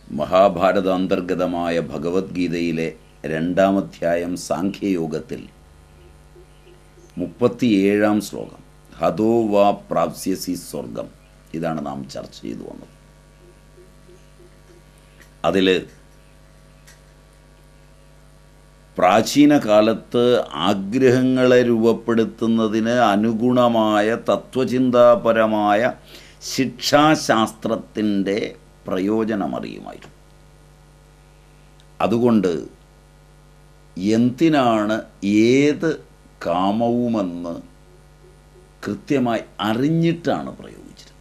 മഹാഭാരതാന്തർഗതമായ ഭഗവത്ഗീതയിലെ 2-ാം അധ്യായം സാഖ്യയോഗത്തിൽ 37-ാം ശ്ലോകം ഹതോ വാ പ്രാപ്സ്യസി സ്വർഗം, ഇതാണ് നാം ചർച്ച ചെയ്തു വന്നത്. അതിൽ പ്രാചീന കാലത്ത് ആഗ്രഹങ്ങളെ രൂപപ്പെടുത്തുന്നതിന് അനുഗുണമായ തത്വചിന്താപരമായ ശിക്ഷാശാസ്ത്രത്തിൻ്റെ പ്രയോജനമറിയുമായിരുന്നു. അതുകൊണ്ട് എന്തിനാണ് ഏത് കാമവുമെന്ന് കൃത്യമായി അറിഞ്ഞിട്ടാണ് പ്രയോഗിച്ചത്.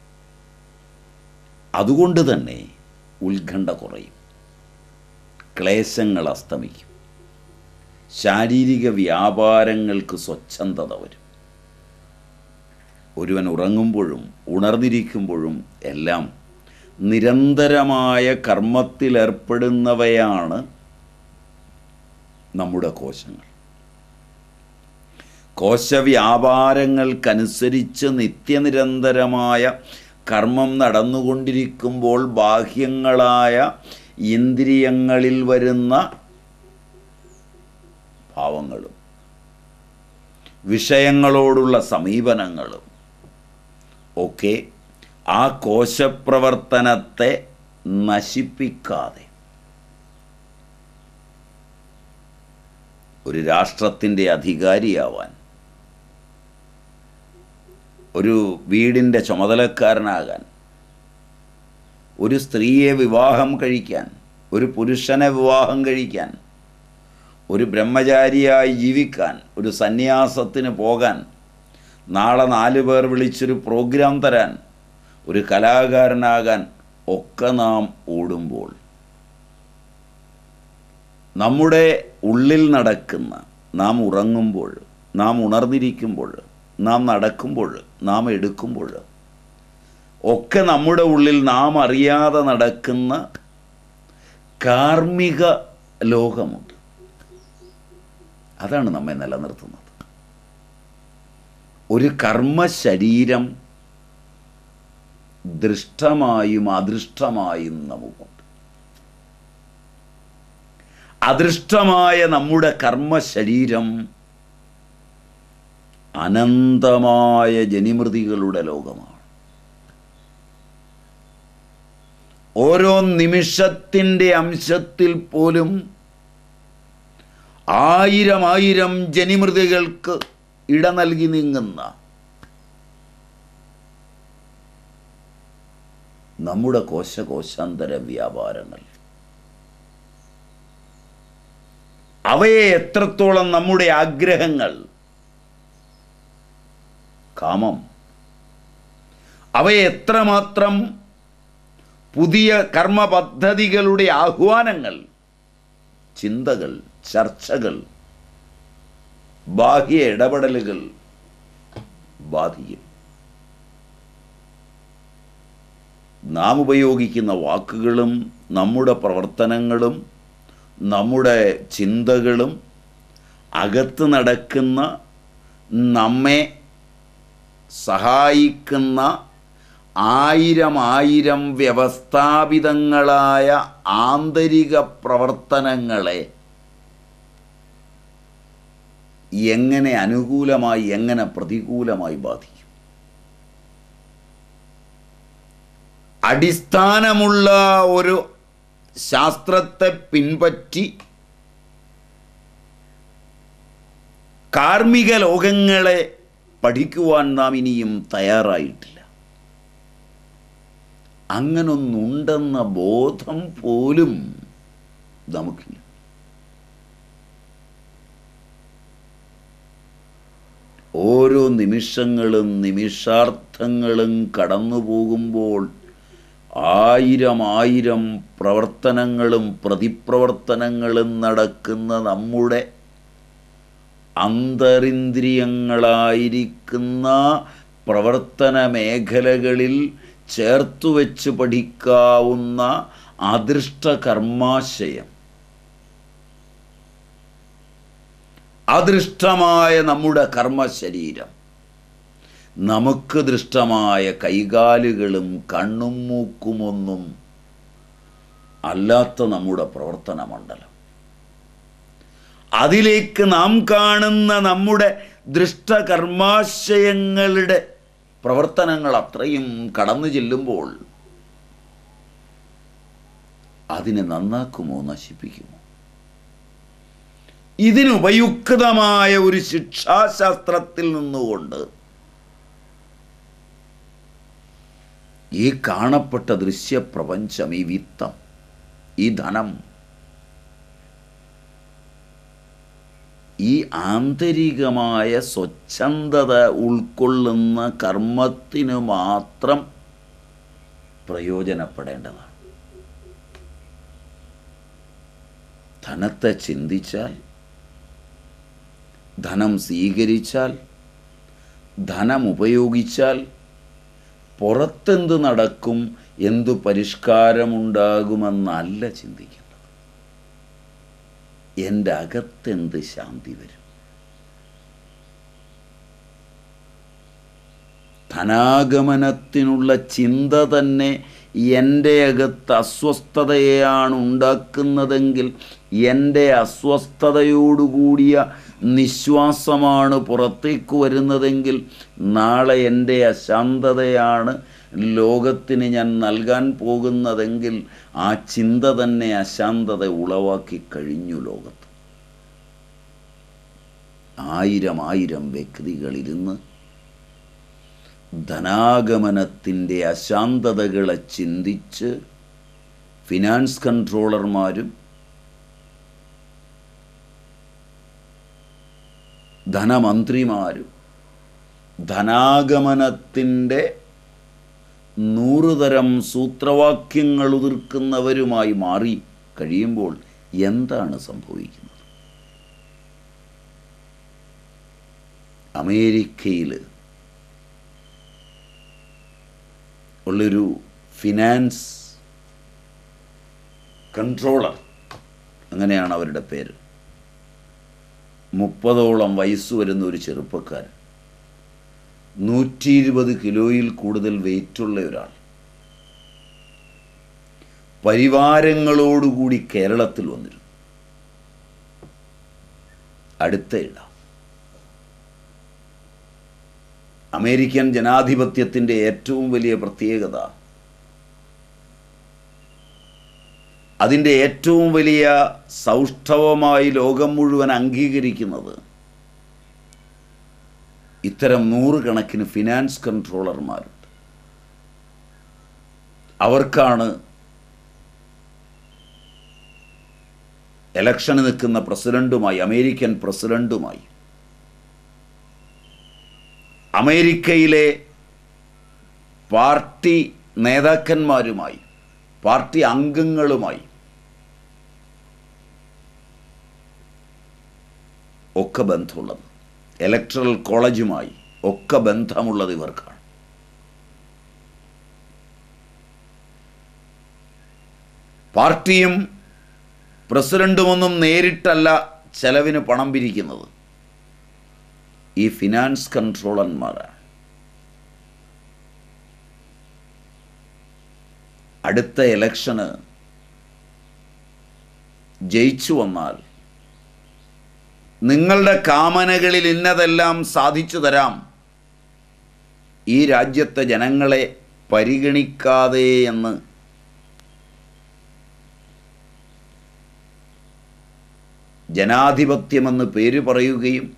അതുകൊണ്ട് തന്നെ ഉത്കണ്ഠ കുറയും, ക്ലേശങ്ങൾ അസ്തമിക്കും, ശാരീരിക വ്യാപാരങ്ങൾക്ക് സ്വച്ഛന്തത വരും. ഒരുവൻ ഉറങ്ങുമ്പോഴും ഉണർന്നിരിക്കുമ്പോഴും എല്ലാം നിരന്തരമായ കർമ്മത്തിലേർപ്പെടുന്നവയാണ് നമ്മുടെ കോശങ്ങൾ. കോശവ്യാപാരങ്ങൾക്കനുസരിച്ച് നിത്യനിരന്തരമായ കർമ്മം നടന്നുകൊണ്ടിരിക്കുമ്പോൾ ബാഹ്യങ്ങളായ ഇന്ദ്രിയങ്ങളിൽ വരുന്ന ഭാവങ്ങളും വിഷയങ്ങളോടുള്ള സമീപനങ്ങളും ഒക്കെ ആ കോശപ്രവർത്തനത്തെ നശിപ്പിക്കാതെ ഒരു രാഷ്ട്രത്തിൻ്റെ അധികാരിയാവാൻ, ഒരു വീടിൻ്റെ ചുമതലക്കാരനാകാൻ, ഒരു സ്ത്രീയെ വിവാഹം കഴിക്കാൻ, ഒരു പുരുഷനെ വിവാഹം കഴിക്കാൻ, ഒരു ബ്രഹ്മചാരിയായി ജീവിക്കാൻ, ഒരു സന്യാസത്തിന് പോകാൻ, നാളെ 4 പേർ വിളിച്ചൊരു പ്രോഗ്രാം തരാൻ, ഒരു കലാകാരനാകാൻ ഒക്കെ നാം ഓടുമ്പോൾ നമ്മുടെ ഉള്ളിൽ നടക്കുന്ന, നാം ഉറങ്ങുമ്പോൾ, നാം ഉണർന്നിരിക്കുമ്പോൾ, നാം നടക്കുമ്പോൾ, നാം എടുക്കുമ്പോൾ ഒക്കെ നമ്മുടെ ഉള്ളിൽ നാം അറിയാതെ നടക്കുന്ന കാർമ്മിക ലോകമുണ്ട്. അതാണ് നമ്മെ നിലനിർത്തുന്നത്. ഒരു കർമ്മശരീരം ദൃഷ്ടമായും അദൃഷ്ടമായും നമുക്കുണ്ട്. അദൃഷ്ടമായ നമ്മുടെ കർമ്മശരീരം അനന്തമായ ജനിമൃതികളുടെ ലോകമാണ്. ഓരോ നിമിഷത്തിൻ്റെ അംശത്തിൽ പോലും 1000 ജനിമൃതികൾക്ക് ഇട നൽകി നീങ്ങുന്ന നമ്മുടെ കോശാന്തര വ്യാപാരങ്ങൾ, അവയെ എത്രത്തോളം നമ്മുടെ ആഗ്രഹങ്ങൾ, കാമം, അവയെ എത്രമാത്രം പുതിയ കർമ്മ പദ്ധതികളുടെ ആഹ്വാനങ്ങൾ, ചിന്തകൾ, ചർച്ചകൾ, ബാഹ്യ ഇടപെടലുകൾ ബാധിക്കും. നാം ഉപയോഗിക്കുന്ന വാക്കുകളും നമ്മുടെ പ്രവർത്തനങ്ങളും നമ്മുടെ ചിന്തകളും അകത്ത് നടക്കുന്ന നമ്മെ സഹായിക്കുന്ന 1000 വ്യവസ്ഥാപിതങ്ങളായ ആന്തരിക പ്രവർത്തനങ്ങളെ എങ്ങനെ അനുകൂലമായി എങ്ങനെ പ്രതികൂലമായി ബാധിക്കും. അടിസ്ഥാനമുള്ള ഒരു ശാസ്ത്രത്തെ പിൻപറ്റി കാർമ്മിക ലോകങ്ങളെ പഠിക്കുവാൻ നാം ഇനിയും തയ്യാറായിട്ടില്ല. അങ്ങനൊന്നുണ്ടെന്ന ബോധം പോലും നമുക്കില്ല. ഓരോ നിമിഷങ്ങളും നിമിഷാർത്ഥങ്ങളും കടന്നു പോകുമ്പോൾ 1000 പ്രവർത്തനങ്ങളും പ്രതിപ്രവർത്തനങ്ങളും നടക്കുന്ന നമ്മുടെ അന്തരിന്ദ്രിയങ്ങളായിരിക്കുന്ന പ്രവർത്തന മേഖലകളിൽ ചേർത്തുവെച്ച് പഠിക്കാവുന്ന അദൃഷ്ട കർമാശയം, അദൃഷ്ടമായ നമ്മുടെ കർമ്മശരീരം നമുക്ക് ദൃഷ്ടമായ കൈകാലുകളും കണ്ണും മൂക്കുമൊന്നും അല്ലാത്ത നമ്മുടെ പ്രവർത്തന മണ്ഡലം. അതിലേക്ക് നാം കാണുന്ന നമ്മുടെ ദൃഷ്ടകർമാശയങ്ങളുടെ പ്രവർത്തനങ്ങൾ അത്രയും കടന്നു ചെല്ലുമ്പോൾ അതിനെ നന്നാക്കുമോ, നശിപ്പിക്കുമോ? ഇതിനുപയുക്തമായ ഒരു ശിക്ഷാശാസ്ത്രത്തിൽ നിന്നുകൊണ്ട് ഈ കാണപ്പെട്ട ദൃശ്യപ്രപഞ്ചം, ഈ വിത്തം, ഈ ധനം, ഈ ആന്തരികമായ സ്വച്ഛന്തത ഉൾക്കൊള്ളുന്ന കർമ്മത്തിന് മാത്രം പ്രയോജനപ്പെടേണ്ടതാണ്. ധനത്തെ ചിന്തിച്ചാൽ, ധനം സ്വീകരിച്ചാൽ, ധനം ഉപയോഗിച്ചാൽ പുറത്തെന്ത് നടക്കും, എന്തു പരിഷ്കാരമുണ്ടാകുമെന്നല്ല ചിന്തിക്കേണ്ടത്. എൻ്റെ അകത്തെന്ത് ശാന്തി വരും? ധനാഗമനത്തിനുള്ള ചിന്ത തന്നെ എൻ്റെ അകത്ത് അസ്വസ്ഥതയാണ് ഉണ്ടാക്കുന്നതെങ്കിൽ, എൻ്റെ അസ്വസ്ഥതയോടുകൂടിയ നിശ്വാസമാണ് പുറത്തേക്ക് വരുന്നതെങ്കിൽ, നാളെ എൻ്റെ അശാന്തതയാണ് ലോകത്തിന് ഞാൻ നൽകാൻ പോകുന്നതെങ്കിൽ, ആ ചിന്ത തന്നെ അശാന്തത ഉളവാക്കി കഴിഞ്ഞു ലോകത്ത്. ആയിരം വ്യക്തികളിരുന്ന് ധനാഗമനത്തിൻ്റെ അശാന്തതകളെ ചിന്തിച്ച് ഫിനാൻസ് കൺട്രോളർമാരും ധനമന്ത്രിമാരും ധനാഗമനത്തിൻ്റെ 100 തരം സൂത്രവാക്യങ്ങൾ ഉതിർക്കുന്നവരുമായി മാറി കഴിയുമ്പോൾ എന്താണ് സംഭവിക്കുന്നത്? അമേരിക്കയിൽ ഉള്ളൊരു ഫിനാൻസ് കൺട്രോളർ, അങ്ങനെയാണ് അവരുടെ പേര്, 30ഓളം വയസ്സ് വരുന്ന ഒരു ചെറുപ്പക്കാരൻ, 120 കിലോയിൽ കൂടുതൽ വെയിറ്റുള്ള ഒരാൾ, പരിവാരങ്ങളോടുകൂടി കേരളത്തിൽ വന്നിരുന്നു. അടുത്തയിട അമേരിക്കൻ ജനാധിപത്യത്തിൻ്റെ ഏറ്റവും വലിയ പ്രത്യേകത, അതിൻ്റെ ഏറ്റവും വലിയ സൗഷ്ഠവമായി ലോകം മുഴുവൻ അംഗീകരിക്കുന്നത് ഇത്തരം 100 കണക്കിന് ഫിനാൻസ് കൺട്രോളർമാരുണ്ട്. അവർക്കാണ് ഇലക്ഷന് നിൽക്കുന്ന പ്രസിഡന്റുമായി, അമേരിക്കൻ പ്രസിഡന്റുമായി, അമേരിക്കയിലെ പാർട്ടി നേതാക്കന്മാരുമായി, പാർട്ടി അംഗങ്ങളുമായി ഒക്കെ ബന്ധമുള്ളത്, ഇലക്ടറൽ കോളേജുമായി ഒക്കെ ബന്ധമുള്ളത് ഇവർക്കാണ്. പാർട്ടിയും പ്രസിഡന്റുമൊന്നും നേരിട്ടല്ല ചെലവിന് പണം പിരിക്കുന്നത്, ഈ ഫിനാൻസ് കൺട്രോളർമാരാണ്. അടുത്ത ഇലക്ഷന് ജയിച്ചു വന്നാൽ നിങ്ങളുടെ കാമനകളിൽ ഇന്നതെല്ലാം സാധിച്ചു തരാം, ഈ രാജ്യത്തെ ജനങ്ങളെ പരിഗണിക്കാതെ എന്ന് ജനാധിപത്യമെന്ന് പേര് പറയുകയും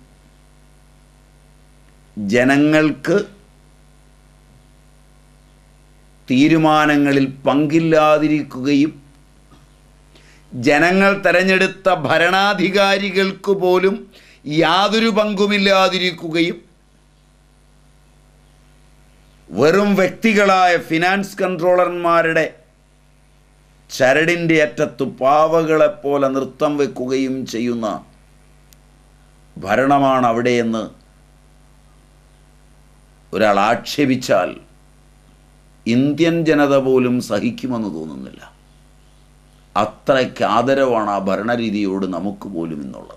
ജനങ്ങൾക്ക് തീരുമാനങ്ങളിൽ പങ്കില്ലാതിരിക്കുകയും ജനങ്ങൾ തെരഞ്ഞെടുത്ത ഭരണാധികാരികൾക്ക് പോലും യാതൊരു പങ്കുമില്ലാതിരിക്കുകയും വെറും വ്യക്തികളായ ഫിനാൻസ് കൺട്രോളർമാരുടെ ചരടിൻ്റെ അറ്റത്ത് പാവകളെപ്പോലെ നൃത്തം വെക്കുകയും ചെയ്യുന്ന ഭരണമാണ് അവിടെയെന്ന് ഒരാൾ ആക്ഷേപിച്ചാൽ ഇന്ത്യൻ ജനത പോലും സഹിക്കുമെന്ന് തോന്നുന്നില്ല. അത്രയ്ക്ക് ആദരവാണ് ആ ഭരണരീതിയോട് നമുക്ക് പോലും എന്നുള്ളത്.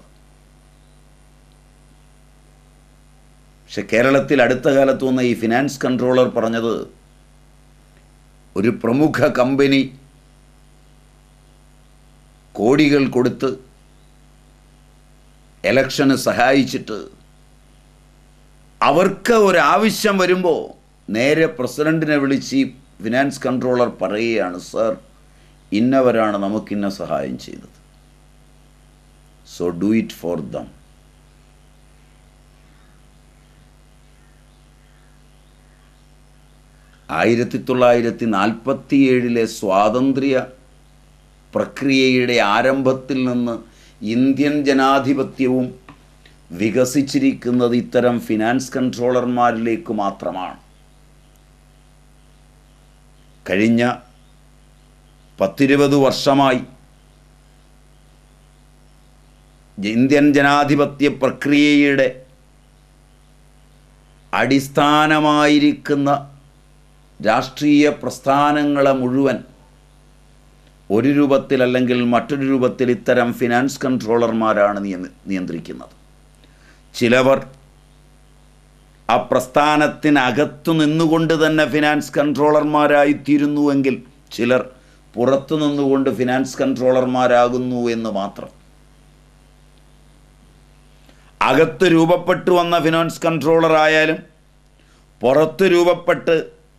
പക്ഷെ കേരളത്തിൽ അടുത്ത കാലത്ത് വന്ന ഈ ഫിനാൻസ് കൺട്രോളർ പറഞ്ഞത്, ഒരു പ്രമുഖ കമ്പനി കോടികൾ കൊടുത്ത് ഇലക്ഷന് സഹായിച്ചിട്ട് അവർക്ക് ഒരാവശ്യം വരുമ്പോൾ നേരെ പ്രസിഡൻറ്റിനെ വിളിച്ച് ഫിനാൻസ് കൺട്രോളർ പറയുകയാണ്, സർ ഇന്നവരാണ് നമുക്കിന്ന സഹായം ചെയ്തത്, so do it for them. ആയിരത്തി 1947 സ്വാതന്ത്ര്യ പ്രക്രിയയുടെ ആരംഭത്തിൽ നിന്ന് ഇന്ത്യൻ ജനാധിപത്യവും വികസിച്ചിരിക്കുന്നത് ഇത്തരം ഫിനാൻസ് കൺട്രോളർമാരിലേക്ക് മാത്രമാണ്. കഴിഞ്ഞ 10-20 വർഷമായി ഇന്ത്യൻ ജനാധിപത്യ പ്രക്രിയയുടെ അടിസ്ഥാനമായിരിക്കുന്ന രാഷ്ട്രീയ പ്രസ്ഥാനങ്ങളെ മുഴുവൻ ഒരു രൂപത്തിൽ അല്ലെങ്കിൽ മറ്റൊരു രൂപത്തിൽ ഇത്തരം ഫിനാൻസ് കൺട്രോളർമാരാണ് നിയന്ത്രിക്കുന്നത്. ചിലവർ ആ പ്രസ്ഥാനത്തിനകത്തു നിന്നുകൊണ്ട് തന്നെ ഫിനാൻസ് കൺട്രോളർമാരായിത്തീരുന്നുവെങ്കിൽ ചിലർ പുറത്തു നിന്നുകൊണ്ട് ഫിനാൻസ് കൺട്രോളർമാരാകുന്നു എന്ന് മാത്രം. അകത്ത് രൂപപ്പെട്ടു വന്ന ഫിനാൻസ് കൺട്രോളർ ആയാലും പുറത്ത് രൂപപ്പെട്ട്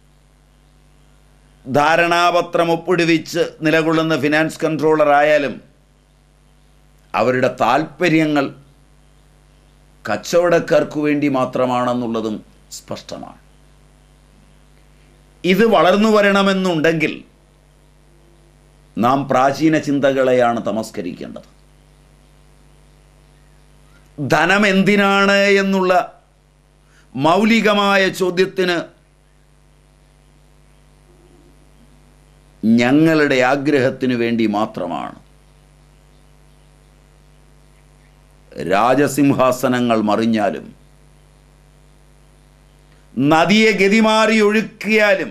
ധാരണാപത്രം ഒപ്പിടുവിച്ച് നിലകൊള്ളുന്ന ഫിനാൻസ് കൺട്രോളർ ആയാലും അവരുടെ താൽപ്പര്യങ്ങൾ കച്ചവടക്കാർക്ക് വേണ്ടി മാത്രമാണെന്നുള്ളതും സ്പഷ്ടമാണ്. ഇത് വളർന്നു വരണമെന്നുണ്ടെങ്കിൽ നാം പ്രാചീന ചിന്തകളെയാണ് തമസ്കരിക്കേണ്ടത്. ധനം എന്തിനാണ് എന്നുള്ള മൗലികമായ ചോദ്യത്തിന് ഞങ്ങളുടെ ആഗ്രഹത്തിനു വേണ്ടി മാത്രമാണ് രാജസിംഹാസനങ്ങൾ മറിഞ്ഞാലും നദിയെ ഗതിമാറി ഒഴുക്കിയാലും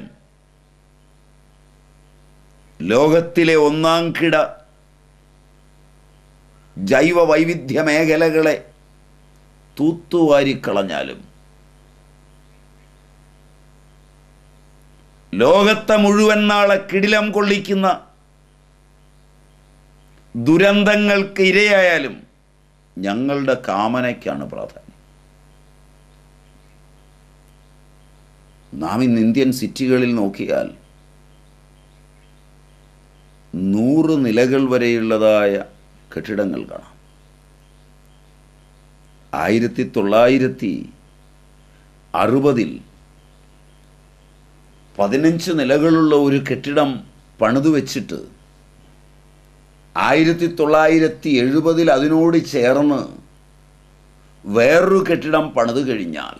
ലോകത്തിലെ ഒന്നാം കിട ജൈവ വൈവിധ്യ മേഖലകളെ തൂത്തുവാരിക്കളഞ്ഞാലും ലോകത്തെ മുഴുവൻ നാളെ കിടിലം കൊള്ളിക്കുന്ന ദുരന്തങ്ങൾക്ക് ഇരയായാലും ഞങ്ങളുടെ കാമനയ്ക്കാണ് പ്രാധാന്യം. നാം ഇന്ന് ഇന്ത്യൻ സിറ്റികളിൽ നോക്കിയാൽ 100 നിലകൾ വരെയുള്ളതായ കെട്ടിടങ്ങൾ കാണാം. 1960 15 നിലകളുള്ള ഒരു കെട്ടിടം പണിതു വെച്ചിട്ട് 1970 അതിനോട് ചേർന്ന് വേറൊരു കെട്ടിടം പണിതു കഴിഞ്ഞാൽ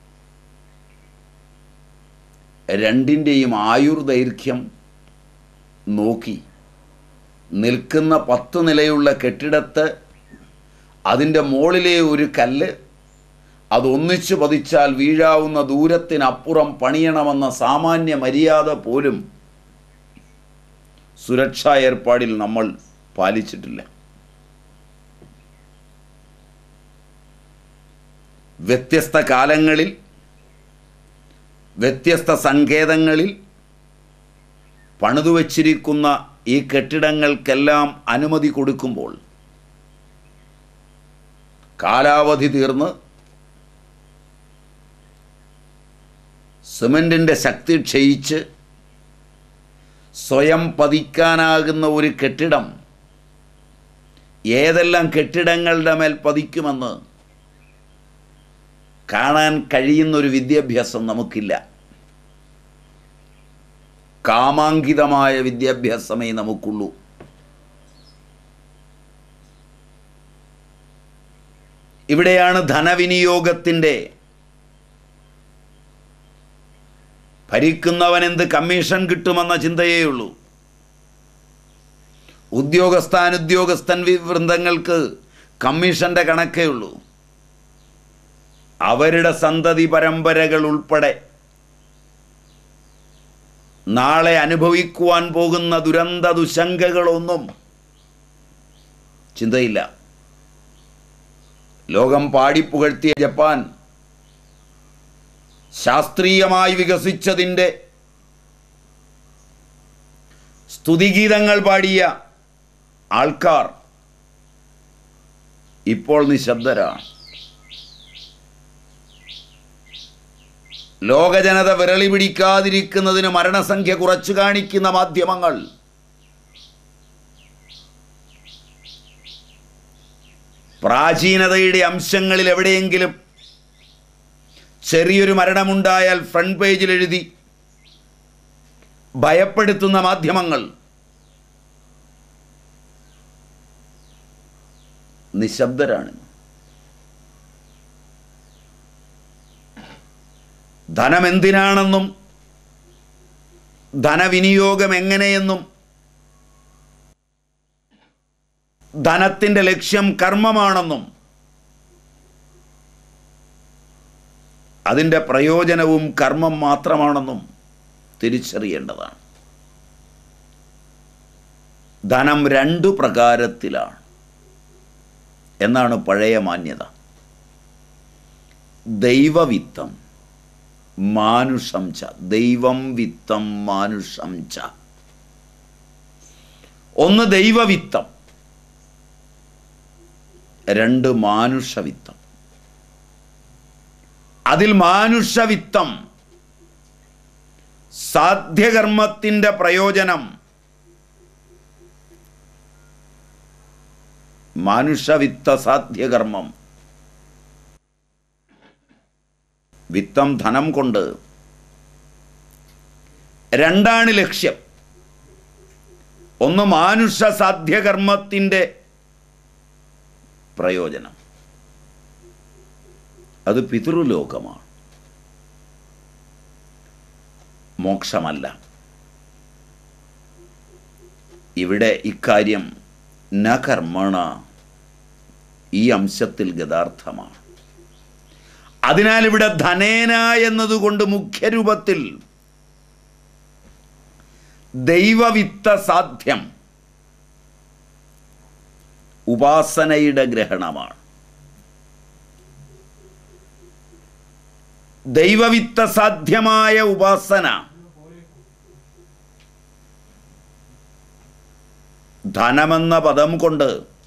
രണ്ടിൻ്റെയും ആയുർദൈർഘ്യം നോക്കി നിൽക്കുന്ന 10 നിലയുള്ള കെട്ടിടത്തെ അതിൻ്റെ മുകളിലെ ഒരു കല്ല് അതൊന്നിച്ചു പതിച്ചാൽ വീഴാവുന്ന ദൂരത്തിനപ്പുറം പണിയണമെന്ന സാമാന്യ മര്യാദ പോലും സുരക്ഷാ ഏർപ്പാടിൽ നമ്മൾ പാലിച്ചിട്ടില്ല. വ്യത്യസ്ത കാലങ്ങളിൽ വ്യത്യസ്ത സങ്കേതങ്ങളിൽ പണിതുവച്ചിരിക്കുന്ന ഈ കെട്ടിടങ്ങൾക്കെല്ലാം അനുമതി കൊടുക്കുമ്പോൾ കാലാവധി തീർന്ന് സിമൻറ്റിൻ്റെ ശക്തി ക്ഷയിച്ച് സ്വയം പതിക്കാനാകുന്ന ഒരു കെട്ടിടം ഏതെല്ലാം കെട്ടിടങ്ങളുടെ മേൽ പതിക്കുമെന്ന് കാണാൻ കഴിയുന്നൊരു വിദ്യാഭ്യാസം നമുക്കില്ല. കാമാങ്കിതമായ വിദ്യാഭ്യാസമേ നമുക്കുള്ളൂ. ഇവിടെയാണ് ധനവിനിയോഗത്തിൻ്റെ ഭരിക്കുന്നവൻ എന്ത് കമ്മീഷൻ കിട്ടുമെന്ന ചിന്തയേയുള്ളൂ. ഉദ്യോഗസ്ഥൻ വൃന്ദങ്ങൾക്ക് കമ്മീഷൻ്റെ കണക്കേ ഉള്ളൂ. അവരുടെ സന്തതി പരമ്പരകൾ ഉൾപ്പെടെ നാളെ അനുഭവിക്കുവാൻ പോകുന്ന ദുരന്ത ദുശങ്കകളൊന്നും ചിന്തയില്ല. ലോകം പാടിപ്പുകഴ്ത്തിയ ജപ്പാൻ ശാസ്ത്രീയമായി വികസിച്ചതിൻ്റെ സ്തുതിഗീതങ്ങൾ പാടിയ ആൾക്കാർ ഇപ്പോൾ നിശബ്ദരാണ്. ലോകജനത വിരളി പിടിക്കാതിരിക്കുന്നതിന് മരണസംഖ്യ കുറച്ചു കാണിക്കുന്ന മാധ്യമങ്ങൾ പ്രാചീനതയുടെ അംശങ്ങളിൽ എവിടെയെങ്കിലും ചെറിയൊരു മരണമുണ്ടായാൽ ഫ്രണ്ട് പേജിൽ എഴുതി ഭയപ്പെടുത്തുന്ന മാധ്യമങ്ങൾ നിശബ്ദരാണ്. ധനം എന്തിനാണെന്നും ധനവിനിയോഗം എങ്ങനെയെന്നും ധനത്തിൻ്റെ ലക്ഷ്യം കർമ്മമാണെന്നും അതിൻ്റെ പ്രയോജനവും കർമ്മം മാത്രമാണെന്നും തിരിച്ചറിയേണ്ടതാണ്. ധനം രണ്ടു പ്രകാരത്തിലാണ് എന്നാണ് പഴയ മാന്യത. ദൈവവിത്തം, മാനുഷം ച. ദൈവം വിത്തം മാനുഷം ച. ഒന്ന് ദൈവവിത്തം, രണ്ട് മാനുഷവിത്തം. അതിൽ മാനുഷവിത്തം സാധ്യകർമ്മത്തിൻ്റെ പ്രയോജനം, മാനുഷവിത്ത സാധ്യകർമ്മം. വിത്തം ധനം കൊണ്ട്. രണ്ടാണ് ലക്ഷ്യം. ഒന്ന് മാനുഷ സാധ്യകർമ്മത്തിൻ്റെ പ്രയോജനം, അത് പിതൃലോകമാണ്, മോക്ഷമല്ല. ഇവിടെ ഇക്കാര്യം ന കർമ്മണ ഈ അംശത്തിൽ ഗതാർത്ഥമാണ്. അതിനാൽ ഇവിടെ ധനേന എന്നതുകൊണ്ട് മുഖ്യരൂപത്തിൽ ദൈവവിത്ത സാധ്യം ഉപാസനയുടെ ഗ്രഹണമാണ്. ദൈവവിത്ത സാധ്യമായ ഉപാസന ധനമെന്ന പദം കൊണ്ട്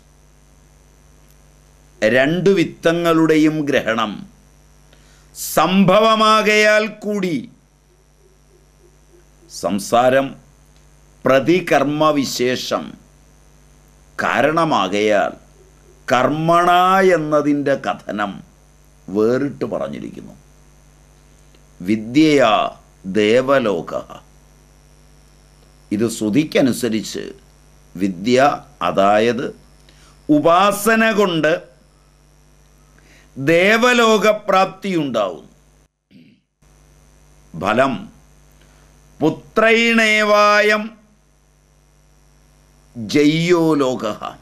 രണ്ടു വിത്തങ്ങളുടെയും ഗ്രഹണം സംഭവമാകയാൽ കൂടി സംസാരം പ്രതികർമ്മവിശേഷം കാരണമാകയാൽ കർമ്മണ എന്നതിൻ്റെ കഥനം വേറിട്ട് പറഞ്ഞിരിക്കുന്നു. വിദ്യയാ ദേവലോക. ഇത് ശ്രുതിക്കനുസരിച്ച് വിദ്യ, അതായത് ഉപാസന കൊണ്ട് ദേവലോകപ്രാപ്തിയുണ്ടാവുന്നു. ഫലം പുത്രൈണേവായം ജയ്യോ ലോക.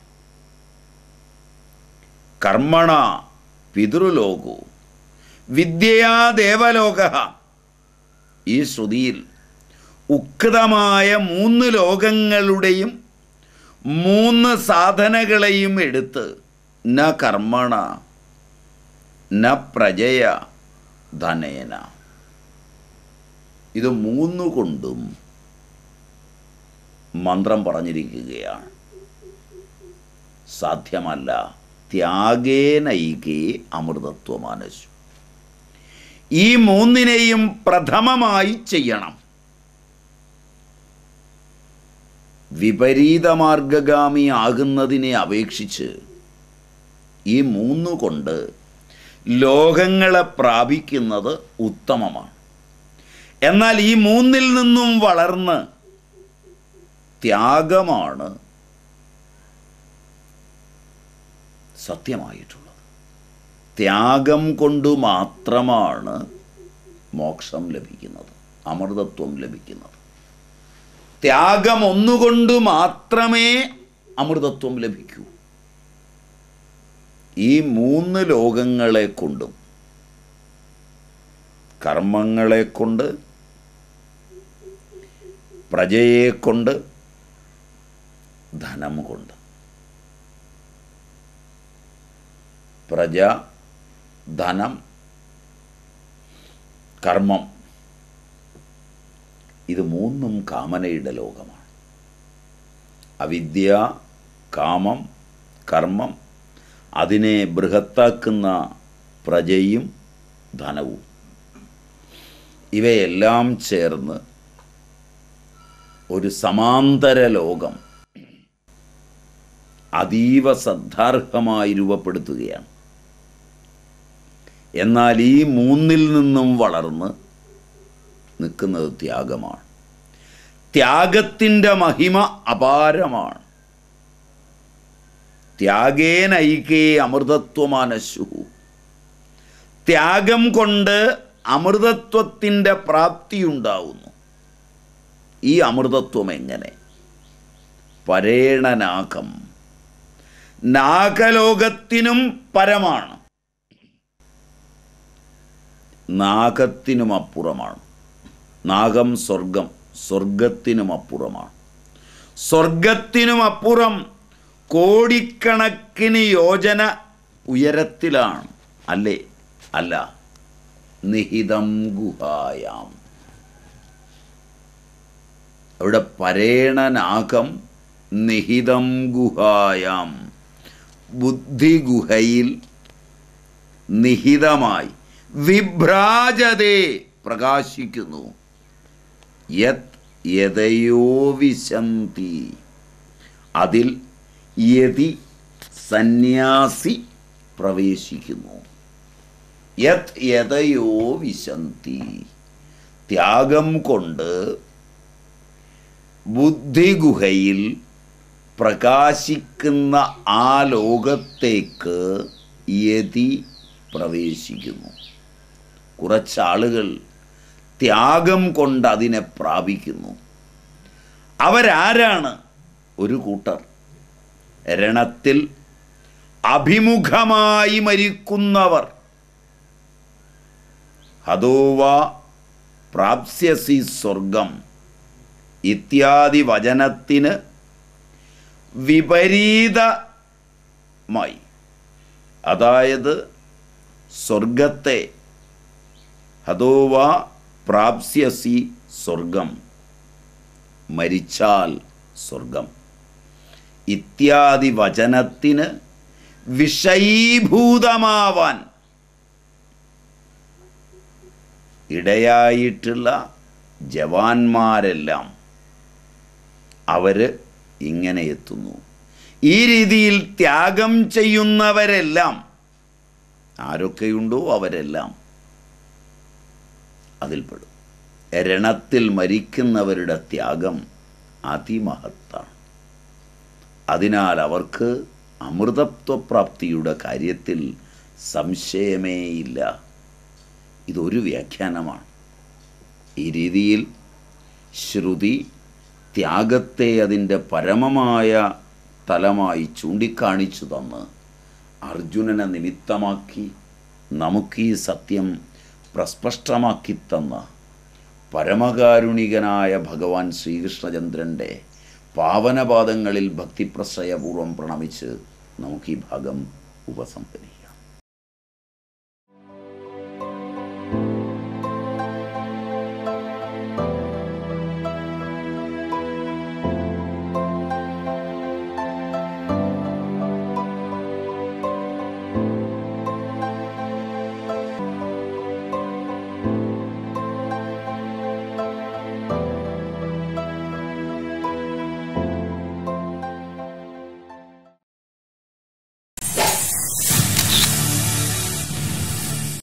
കർമ്മണ പിതൃലോകോ വിദ്യയാ ദേവലോക. ഈ ശ്രുതിയിൽ ഉക്തമായ മൂന്ന് ലോകങ്ങളുടെയും മൂന്ന് സാധനകളെയും എടുത്ത് ന കർമ്മണ ന പ്രജയ ധനേന, ഇത് മൂന്നുകൊണ്ടും മന്ത്രം പറഞ്ഞിരിക്കുകയാണ്. സാധ്യമല്ല. ത്യാഗേനൈകേ അമൃതത്വമാനശു. ഈ മൂന്നിനെയും പ്രഥമമായി ചെയ്യണം. വിപരീത മാർഗഗാമി ആകുന്നതിനെ അപേക്ഷിച്ച് ഈ മൂന്നുകൊണ്ട് ലോകങ്ങളെ പ്രാപിക്കുന്നത് ഉത്തമമാണ്. എന്നാൽ ഈ മൂന്നിൽ നിന്നും വളർന്ന് ത്യാഗമാണ് സത്യമായിട്ടുള്ളത്. ത്യാഗം കൊണ്ട് മാത്രമാണ് മോക്ഷം ലഭിക്കുന്നത്, അമൃതത്വം ലഭിക്കുന്നത്. ത്യാഗം ഒന്നുകൊണ്ട് മാത്രമേ അമൃതത്വം ലഭിക്കൂ. ഈ മൂന്ന് ലോകങ്ങളെ കൊണ്ടും, കർമ്മങ്ങളെക്കൊണ്ട്, പ്രജയെക്കൊണ്ട്, ധനം കൊണ്ട്. പ്രജ, ധനം, കർമ്മം, ഇത് മൂന്നും കാമനയുടെ ലോകമാണ്. അവിദ്യ, കാമം, കർമ്മം, അതിനെ ബൃഹത്താക്കുന്ന പ്രജയും ധനവും, ഇവയെല്ലാം ചേർന്ന് ഒരു സമാന്തര ലോകം അതീവ ശ്രദ്ധാർഹമായി രൂപപ്പെടുത്തുകയാണ്. എന്നാൽ ഈ മൂന്നിൽ നിന്നും വളർന്ന് നിൽക്കുന്നത് ത്യാഗമാണ്. ത്യാഗത്തിൻ്റെ മഹിമ അപാരമാണ്. ത്യാഗേനൈകേ അമൃതത്വമാനശു. ത്യാഗം കൊണ്ട് അമൃതത്വത്തിൻ്റെ പ്രാപ്തിയുണ്ടാവുന്നു. ഈ അമൃതത്വം എങ്ങനെ? പരേണനാകം, നാഗലോകത്തിനും പരമാണ്, നാഗത്തിനും അപ്പുറമാണ്. നാഗം സ്വർഗം, സ്വർഗത്തിനും അപ്പുറമാണ്. സ്വർഗത്തിനും അപ്പുറം കോടിക്കണക്കിന് യോജന ഉയരത്തിലാണ്. അല്ലേ? അല്ല. നിഹിതം ഗുഹായാം. അവിടെ പരേണനാകം നിഹിതം ഗുഹായാം, ബുദ്ധിഗുഹയിൽ നിഹിതമായി വിഭ്രാജതേ പ്രകാശിക്കുന്നു. യത് യതയോ വിശന്തി. അതിൽ യതി സന്യാസി പ്രവേശിക്കുന്നു. യത് യതയോ വിശന്തി. ത്യാഗം കൊണ്ട് ബുദ്ധിഗുഹയിൽ പ്രകാശിക്കുന്ന ആ ലോകത്തേക്ക് യതി പ്രവേശിക്കുന്നു. കുറച്ചാളുകൾ ത്യാഗം കൊണ്ട് അതിനെ പ്രാപിക്കുന്നു. അവരാരാണ്? ഒരു കൂട്ടർ രണത്തിൽ അഭിമുഖമായി മരിക്കുന്നവർ. ഹതോവാ പ്രാപ്സ്യസി സ്വർഗം ഇത്യാദി വചനത്തിന് വിപരീതമായി, അതായത് സ്വർഗത്തെ ഹതോവാ പ്രാപ്സ്യസി സ്വർഗം, മരിച്ചാൽ സ്വർഗം ഇത്യാദി വചനത്തിന് വിഷയീഭൂതമാവാൻ ഇടയായിട്ടുള്ള ജവാന്മാരെല്ലാം അവർ ഇങ്ങനെ എത്തുന്നു. ഈ രീതിയിൽ ത്യാഗം ചെയ്യുന്നവരെല്ലാം ആരൊക്കെയുണ്ടോ അവരെല്ലാം അതിൽപ്പെടും. രണത്തിൽ മരിക്കുന്നവരുടെ ത്യാഗം അതിമഹത്താണ്. അതിനാൽ അവർക്ക് അമൃതത്വപ്രാപ്തിയുടെ കാര്യത്തിൽ സംശയമേയില്ല. ഇതൊരു വ്യാഖ്യാനമാണ്. ഈ രീതിയിൽ ശ്രുതി ത്യാഗത്തെ അതിൻ്റെ പരമമായ തലമായി ചൂണ്ടിക്കാണിച്ചു തന്ന് അർജുനനെ നിമിത്തമാക്കി നമുക്ക് ഈ സത്യം പ്രസ്പഷ്ടമാക്കി തന്ന പരമകാരുണികനായ ഭഗവാൻ ശ്രീകൃഷ്ണചന്ദ്രൻ്റെ പാവനപാദങ്ങളിൽ ഭക്തിപ്രശ്രയപൂർവം പ്രണമിച്ച് നമുക്ക് ഈ ഭാഗം ഉപസംഹരിക്കാം.